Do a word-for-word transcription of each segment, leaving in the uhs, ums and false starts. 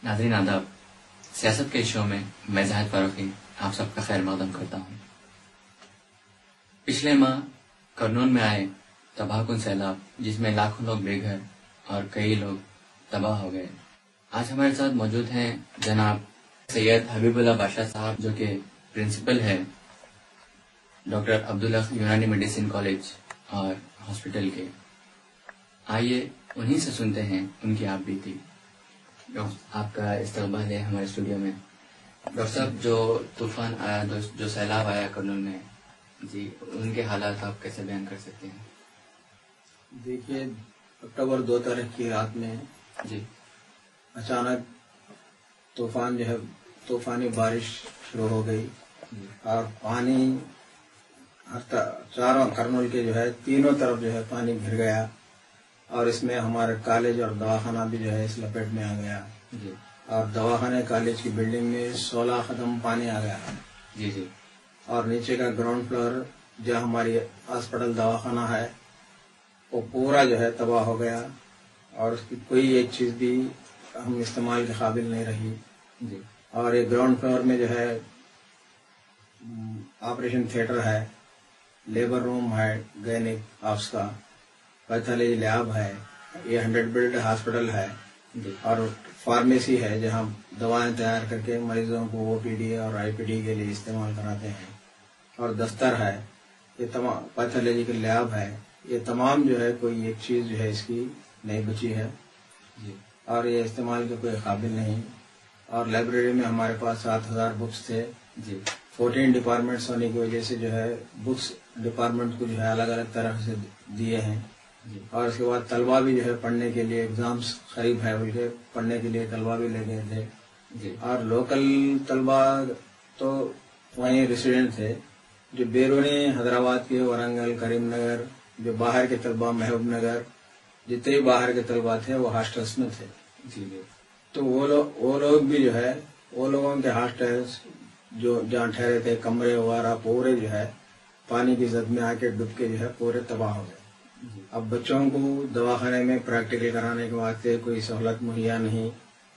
ناظرین آداب، سیاست کے شو میں میں زاہد فاروقی آپ سب کا خیر مقدم کرتا ہوں۔ پچھلے ماہ کرنول میں آئے تباہ کن سیلاب، جس میں لاکھوں لوگ بے گھر اور کئی لوگ تباہ ہو گئے۔ آج ہمارے ساتھ موجود ہیں جناب سید حبیب اللہ بادشاہ صاحب، جو کہ پرنسپل ہے ڈاکٹر عبداللہ یونانی میڈیسن کالج اور ہاسپٹل کے۔ آئیے انہی سے سنتے ہیں ان کی آپ بیتی۔ آپ کا استقبال ہے ہمارے اسٹوڈیو میں۔ ڈاکٹر صاحب، جو طوفان آیا، جو سیلاب آیا کرنول میں، جی ان کے حالات آپ کیسے بیان کر سکتے ہیں؟ دیکھیے، اکتوبر دو تاریخ کی رات میں جی اچانک طوفان جو ہے طوفانی بارش شروع ہو گئی اور پانی چاروں کرنول کے جو ہے تینوں طرف جو ہے پانی گھر گیا، اور اس میں ہمارے کالج اور دواخانہ بھی جو ہے اس لپیٹ میں آ گیا۔ جی اور دواخانے کالج کی بلڈنگ میں سولہ قدم پانی آ گیا۔ جی جی اور نیچے کا گراؤنڈ فلور جو ہماری ہاسپٹل دواخانہ ہے وہ پورا جو ہے تباہ ہو گیا، اور اس کی کوئی ایک چیز بھی ہم استعمال کے قابل نہیں رہی۔ جی اور یہ گراؤنڈ فلور میں جو ہے آپریشن تھیٹر ہے، لیبر روم ہے، گینک آفس کا پیتھالوجی لیب ہے، یہ ہنڈریڈ بیڈ ہاسپٹل ہے، اور فارمیسی ہے جہاں دوائیں تیار کر کے مریضوں کو او پی ڈی اور آئی پی ڈی کے لیے استعمال کراتے ہیں، اور دفتر ہے، یہ تمام پیتھالوجیکل لیب ہے۔ یہ تمام جو ہے کوئی ایک چیز جو ہے اس کی نہیں بچی ہے، اور یہ استعمال کے کوئی قابل نہیں۔ اور لائبریری میں ہمارے پاس سات ہزار بکس تھے، جی فورٹین ڈپارٹمنٹس ہونے کی وجہ سے جو ہے بکس ڈپارٹمنٹ کو جو ہے الگ الگ طرح سے دیے ہیں، اور اس کے بعد طلبہ بھی جو ہے پڑھنے کے لیے ایگزامس قریب ہے بول کے پڑھنے کے لیے طلبہ بھی لے گئے تھے۔ اور لوکل طلبہ تو وہیں ریسیڈنٹ تھے، جو بیرونی حیدرآباد کے ورنگل، کریم نگر، جو باہر کے طلبہ محبوب نگر، جتنے باہر کے طلبہ تھے وہ ہاسٹلس میں تھے۔ جی جی تو وہ لوگ وہ لوگ بھی جو ہے وہ لوگوں کے ہاسٹلس جو جہاں ٹھہرے تھے، کمرے وغیرہ پورے جو ہے پانی کی زد میں آ کے ڈب کے جو ہے پورے تباہ ہو گئے۔ اب بچوں کو دواخانے میں پریکٹیکل کرانے کے واسطے کوئی سہولت مہیا نہیں،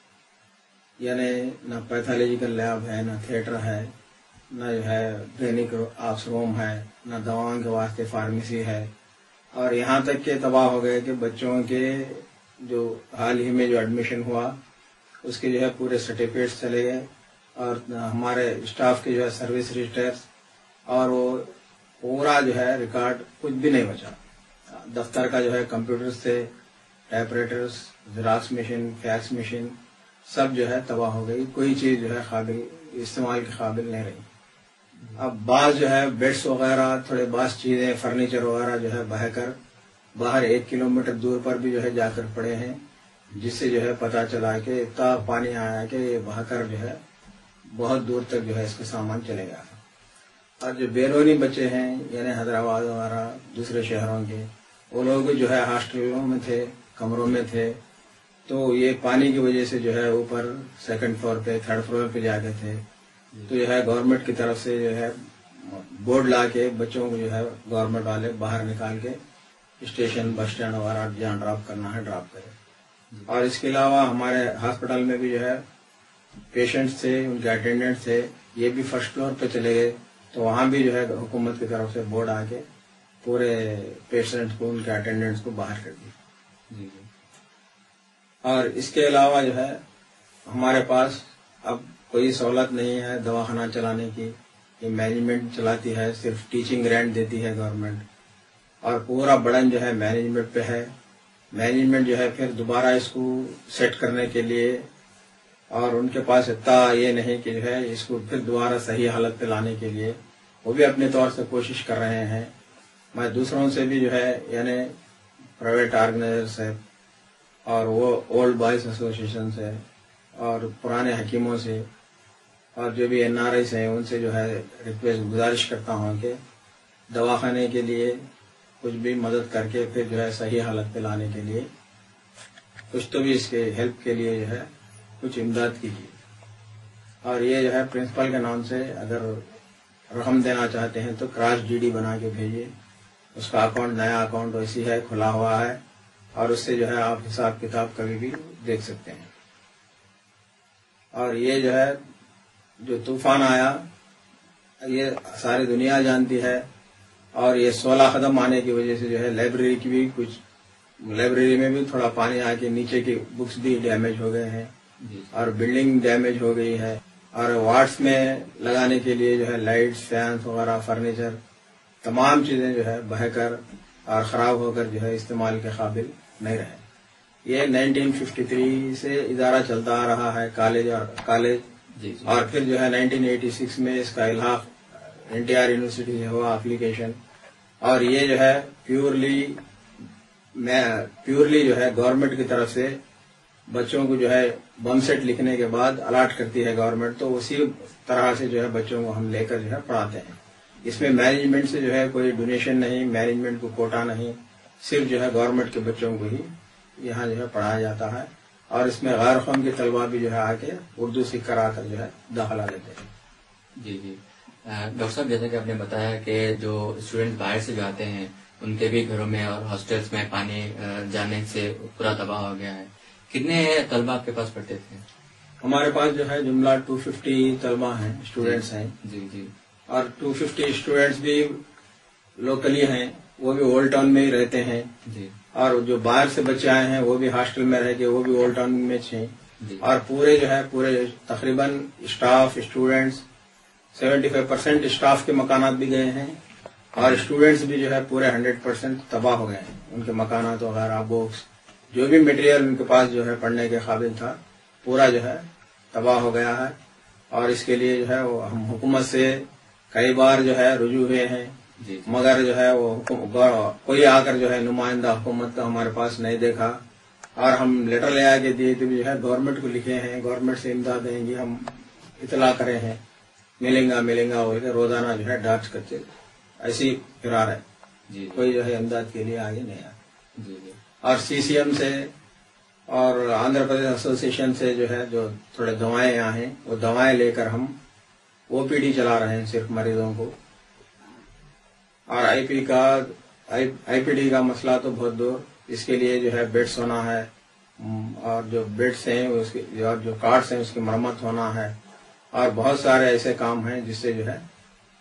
یعنی نہ پیتھالوجیکل لیب ہے، نہ تھیٹر ہے، نہ جو ہے گینک آفس روم ہے، نہ دواؤں کے واسطے فارمیسی ہے، اور یہاں تک کہ تباہ ہو گئے کہ بچوں کے جو حال ہی میں جو ایڈمیشن ہوا اس کے جو ہے پورے سرٹیفکیٹس چلے گئے، اور ہمارے اسٹاف کے جو ہے سروس رجسٹرس، اور وہ پورا جو ہے ریکارڈ کچھ بھی نہیں بچا۔ دفتر کا جو ہے کمپیوٹرز تھے، typewriters, Xerox machine, fax machine, سب جو ہے تباہ ہو گئی، کوئی چیز جو ہے قابل استعمال کے قابل نہیں رہی۔ اب بعض جو ہے بیڈس وغیرہ، تھوڑے بعض چیزیں فرنیچر وغیرہ جو ہے بہہ کر باہر ایک کلومیٹر دور پر بھی جو ہے جا کر پڑے ہیں، جس سے جو ہے پتہ چلا کہ اتنا پانی آیا کہ یہ بہہ کر جو ہے بہت دور تک جو ہے اس کا سامان چلے گیا۔ اور جو بیرونی بچے ہیں، یعنی حیدرآباد وغیرہ دوسرے شہروں کے، وہ لوگ جو ہے ہاسٹلوں میں تھے، کمروں میں تھے، تو یہ پانی کی وجہ سے جو ہے اوپر سیکنڈ فلور پہ، تھرڈ فلور پہ جا کے تھے، تو جو ہے گورنمنٹ کی طرف سے جو ہے بورڈ لا کے بچوں کو جو ہے گورنمنٹ والے باہر نکال کے اسٹیشن، بس اسٹینڈ وغیرہ جہاں ڈراپ کرنا ہے ڈراپ کرے۔ اور اس کے علاوہ ہمارے ہاسپٹل میں بھی جو ہے پیشنٹس تھے، ان کے اٹینڈنٹ تھے، یہ بھی فرسٹ فلور پہ چلے گئے، تو وہاں بھی جو ہے حکومت کی طرف سے بورڈ آ کے پورے پیشنٹس کو، ان کے اٹینڈنٹس کو باہر کر دی۔ اور اس کے علاوہ جو ہے ہمارے پاس اب کوئی سہولت نہیں ہے دواخانہ چلانے کی، یہ مینجمنٹ چلاتی ہے، صرف ٹیچنگ گرانٹ دیتی ہے گورنمنٹ، اور پورا برڈن جو ہے مینجمنٹ پہ ہے۔ مینجمنٹ جو ہے پھر دوبارہ اس کو سیٹ کرنے کے لیے، اور ان کے پاس اتنا یہ نہیں کہ جو ہے اس کو پھر دوبارہ صحیح حالت پہ لانے کے لیے وہ بھی اپنے طور سے کوشش کر رہے ہیں۔ میں دوسروں سے بھی جو ہے یعنی پرائیویٹ آرگنائزر سے، اور وہ اولڈ بوائز ایسوسیشن سے، اور پرانے حکیموں سے، اور جو بھی این آر آئیز ہیں ان سے جو ہے ریکویسٹ گزارش کرتا ہوں کہ دواخانے کے لیے کچھ بھی مدد کر کے پھر جو ہے صحیح حالت پہ لانے کے لیے کچھ تو بھی اس کے ہیلپ کے لیے جو ہے کچھ امداد کیجیے۔ اور یہ جو ہے پرنسپل کے نام سے اگر رقم دینا چاہتے ہیں تو کراس ڈی ڈی بنا کے بھیجیے، اس کا اکاؤنٹ نیا اکاؤنٹ ویسی ہے، کھلا ہوا ہے، اور اس سے جو ہے آپ حساب کتاب کبھی بھی دیکھ سکتے ہیں۔ اور یہ جو ہے جو طوفان آیا یہ ساری دنیا جانتی ہے، اور یہ سولہ قدم آنے کی وجہ سے جو ہے لائبریری کی بھی کچھ لائبریری میں بھی تھوڑا پانی آ کے نیچے کی بکس بھی ڈیمیج ہو گئے ہیں، اور بلڈنگ ڈیمیج ہو گئی ہے، اور وارڈس میں لگانے کے لیے جو ہے لائٹس، فینس وغیرہ، فرنیچر، تمام چیزیں جو ہے بہہ کر اور خراب ہو کر جو ہے استعمال کے قابل نہیں رہے۔ یہ نائنٹین ففٹی تھری سے ادارہ چلتا آ رہا ہے، کالج اور کالج جی جی اور پھر جو ہے نائنٹین ایٹی سکس میں اس کا الحاق این ٹی آر یونیورسٹی سے ہوا اپلیکیشن، اور یہ جو ہے پیورلی میں پیورلی جو ہے گورنمنٹ کی طرف سے بچوں کو جو ہے بم سیٹ لکھنے کے بعد الاٹ کرتی ہے گورنمنٹ، تو اسی طرح سے جو ہے بچوں کو ہم لے کر جو ہے پڑھاتے ہیں۔ اس میں مینجمنٹ سے جو ہے کوئی ڈونیشن نہیں، مینجمنٹ کو کوٹا نہیں، صرف جو ہے گورنمنٹ کے بچوں کو ہی یہاں جو ہے پڑھایا جاتا ہے، اور اس میں غیر قوم کے طلبہ بھی جو ہے آ کے اردو سیکھ کر آ کر جو ہے داخلہ لیتے ہیں۔ جی جی ڈاکٹر صاحب، جیسا کہ آپ نے بتایا کہ جو اسٹوڈینٹ باہر سے جو آتے ہیں ان کے بھی گھروں میں اور ہاسٹلس میں پانی جانے سے پورا تباہ ہو گیا ہے، کتنے طلبہ آپ کے پاس پڑھتے تھے؟ ہمارے پاس جو ہے جملہ ٹو ففٹی طلبہ ہیں، اسٹوڈینٹس ہیں، جی جی اور ٹو ففٹی اسٹوڈینٹس بھی لوکلی ہیں، وہ بھی اولڈ ٹاؤن میں ہی رہتے ہیں، جی اور جو باہر سے بچے آئے ہیں وہ بھی ہاسٹل میں رہ کے وہ بھی اولڈ ٹاؤن میں ہیں، جی اور پورے جو ہے پورے تقریباً staff students seventy five percent staff کے مکانات بھی گئے ہیں، اور اسٹوڈینٹس بھی جو ہے پورے ہنڈریڈ پرسینٹ تباہ ہو گئے ہیں، ان کے مکانات وغیرہ، بکس، جو بھی مٹیریل ان کے پاس جو ہے پڑھنے کے قابل تھا پورا جو ہے تباہ ہو گیا ہے۔ اور اس کے لیے جو ہے وہ ہم حکومت سے کئی بار جو ہے رجوع ہوئے ہیں، جی مگر جو ہے وہ کوئی آ کر جو ہے نمائندہ حکومت کا ہمارے پاس نہیں دیکھا، اور ہم لیٹر لے آ کے دیے تو جو ہے گورنمنٹ کو لکھے ہیں، گورنمنٹ سے امداد دیں گے، ہم اطلاع کرے ہیں، ملیں گا ملیں گا بول کے روزانہ جو ہے ڈانٹ کرتے ایسی فرار ہے، جی کوئی جو ہے امداد کے لیے آگے نہیں آیا۔ جی جی اور سی سی ایم سے اور آندھرا پردیش ایسوسی ایشن سے جو ہے جو تھوڑے دوائیں یہاں ہیں وہ دوائیں لے کر ہم او پی ڈی چلا رہے ہیں صرف مریضوں کو، اور آئی پی کا آئی پی ڈی کا مسئلہ تو بہت دور، اس کے لیے جو ہے بیڈس ہونا ہے، اور جو بیڈس ہیں اس کے اور جو کارڈس ہیں اس کی مرمت ہونا ہے، اور بہت سارے ایسے کام ہیں جس سے جو ہے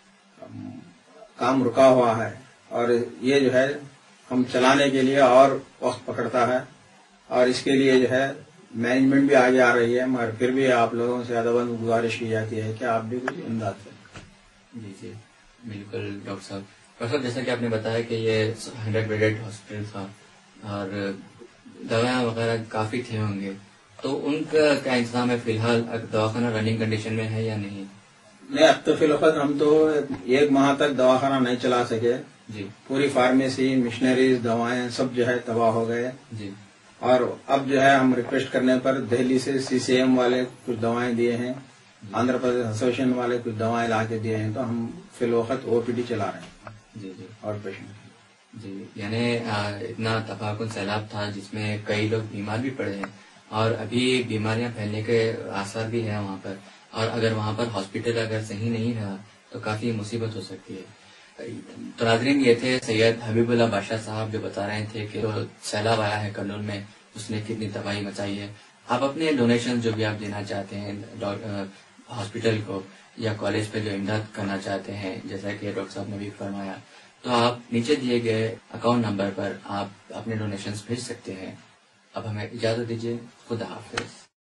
کام رکا ہوا ہے، اور یہ جو ہے ہم چلانے کے لیے اور وقت پکڑتا ہے، اور اس کے لیے جو ہے مینجمنٹ بھی آگے آ رہی ہے، مگر پھر بھی آپ لوگوں سے ادباً گزارش کی جاتی ہے کہ آپ بھی کچھ امداد کریں۔ جی جی بالکل ڈاکٹر صاحب۔ ڈاکٹر صاحب، جیسا کہ آپ نے بتایا کہ یہ ہنڈریڈ بیڈڈ ہاسپٹل تھا اور دوائیں وغیرہ کافی تھے ہوں گے، تو ان کا کیا انتظام ہے فی الحال؟ دواخانہ رننگ کنڈیشن میں ہے یا نہیں؟ نہیں، اب تو فی الوقت ہم تو ایک ماہ تک دواخانہ نہیں چلا سکے، جی پوری فارمیسی، مشنریز، دوائیں سب جو ہے تباہ ہو گئے، جی اور اب جو ہے ہم ریکویسٹ کرنے پر دہلی سے سی سی ایم والے کچھ دوائیں دیے ہیں، آندھرا پردیش ایسوسیشن والے کچھ دوائیں لا کے دیے ہیں، تو ہم فی الوقت او پی ڈی چلا رہے ہیں جی جی اور پیشنٹ۔ جی یعنی اتنا تفاقن سیلاب تھا جس میں کئی لوگ بیمار بھی پڑے ہیں، اور ابھی بیماریاں پھیلنے کے آثار بھی ہیں وہاں پر، اور اگر وہاں پر ہاسپٹل اگر صحیح نہیں رہا تو کافی مصیبت ہو سکتی ہے۔ تو ناظرین، یہ تھے سید حبیب اللہ بادشاہ صاحب جو بتا رہے تھے کہ جو سیلاب آیا ہے کرنول میں اس نے کتنی تباہی مچائی ہے۔ آپ اپنے ڈونیشن جو بھی آپ دینا چاہتے ہیں ہاسپٹل کو یا کالج پہ جو امداد کرنا چاہتے ہیں، جیسا کہ ڈاکٹر صاحب نے بھی فرمایا، تو آپ نیچے دیے گئے اکاؤنٹ نمبر پر آپ اپنے ڈونیشنز بھیج سکتے ہیں۔ اب ہمیں اجازت دیجیے، خدا حافظ۔